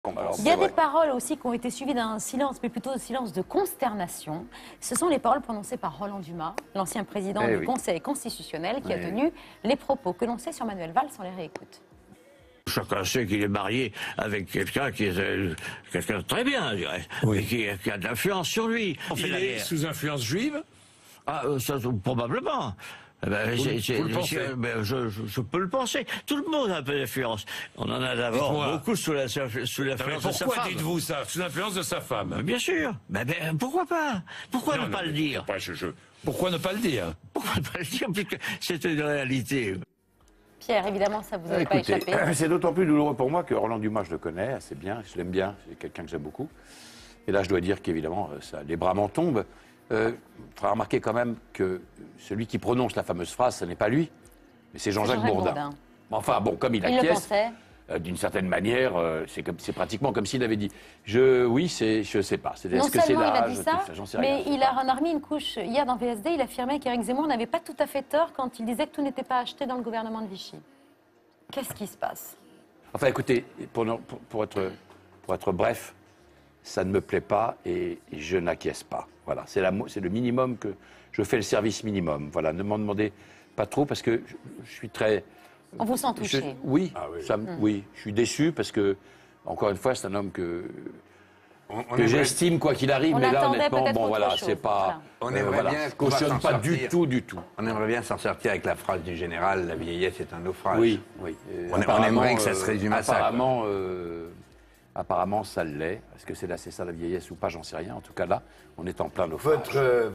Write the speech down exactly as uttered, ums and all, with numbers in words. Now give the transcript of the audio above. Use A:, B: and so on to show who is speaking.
A: Alors,
B: Il y a
A: vrai.
B: des paroles aussi qui ont été suivies d'un silence, mais plutôt un silence de consternation. Ce sont les paroles prononcées par Roland Dumas, l'ancien président
A: Eh
B: du
A: oui.
B: Conseil constitutionnel, qui a
A: Eh
B: tenu les propos que l'on sait sur Manuel Valls. On les réécoute.
C: Chacun sait qu'il est marié avec quelqu'un qui est euh, quelqu'un de très bien, je dirais,
D: Oui.
C: et qui, qui a de l'influence sur lui. On fait
D: Il
C: la
D: est
C: guerre.
D: sous influence juive?
C: Ah, euh, ça, probablement. Eh ben,
D: Vous-
C: c'est-
D: vous
C: c'est-
D: le pensez?
C: c'est- ben, je, je, je peux le penser. Tout le monde a un peu d'influence. On en a d'abord
D: Dites-moi.
C: beaucoup sous la- sous
D: Non, mais
C: l'influence de sa
D: pourquoi
C: femme.
D: dites-vous ça? Sous l'influence de sa
C: Mais
D: femme.
C: bien sûr. Ben, ben, pourquoi pas? Pourquoi
D: Non,
C: ne
D: non,
C: pas
D: mais
C: le dire?
D: pas, je- je- Pourquoi ne pas le dire?
C: Pourquoi ne pas le dire? Puisque c'est une réalité.
B: Pierre, évidemment, ça vous avait pas
A: Écoutez,
B: échappé.
A: c'est d'autant plus douloureux pour moi que Roland Dumas, je le connais assez bien, je l'aime bien, c'est quelqu'un que j'aime beaucoup. Et là, je dois dire qu'évidemment, euh, ça, les bras m'en tombent. Il euh, faudra remarquer quand même que celui qui prononce la fameuse phrase, ce n'est pas lui, mais c'est Jean-Jacques
B: Jean-Jacques
A: Bourdin.
B: Bourdin.
A: Enfin, bon, comme il
B: Il le
A: acquiesce,
B: pensait.
A: euh, d'une certaine manière, euh, c'est comme- c'est pratiquement comme s'il avait dit. Je, oui, c'est, je sais pas. C'est,
B: Non
A: est-ce que c'est
B: seulement il a
A: l'âge,
B: dit
A: tout
B: ça,
A: j'en sais rien,
B: mais
A: je sais
B: il
A: pas.
B: a, en a remis une couche. Hier, dans V S D, il affirmait qu'Éric Zemmour n'avait pas tout à fait tort quand il disait que tout n'était pas acheté dans le gouvernement de Vichy. Qu'est-ce qui se passe?
A: Enfin, écoutez, pour, ne- pour- pour être, pour être bref, ça ne me plaît pas et je n'acquiesce pas. Voilà, c'est, la mo- c'est le minimum que je fais le service minimum. Voilà, ne m'en demandez pas trop parce que je, je suis très.
B: On vous sent
A: je-
B: touché.
A: oui,
D: Ah oui.
A: ça me- oui, je suis déçu parce que, encore une fois, c'est un homme que,
E: On, on
A: que
E: aimerait,
A: j'estime quoi qu'il arrive,
B: On
A: mais là,
B: attendait
A: honnêtement,
B: peut-être
A: bon,
B: autre
A: voilà,
B: chose,
A: c'est pas.
E: on
A: euh,
E: aimerait
A: voilà,
E: bien
A: je
E: pouvoir
A: cautionne
E: s'en
A: pas du
E: sortir.
A: tout, du tout.
E: on aimerait bien s'en sortir avec la phrase du général, la vieillesse est un naufrage.
A: Oui, oui. Euh,
E: On- on
A: apparemment,
E: aimerait que ça
A: euh,
E: se résume à ça, quoi.
A: Apparemment, euh, apparemment, ça l'est. Est-ce que c'est là, c'est ça la vieillesse ou pas, j'en sais rien. En tout cas, là, on est en plein naufrage.
E: Votre,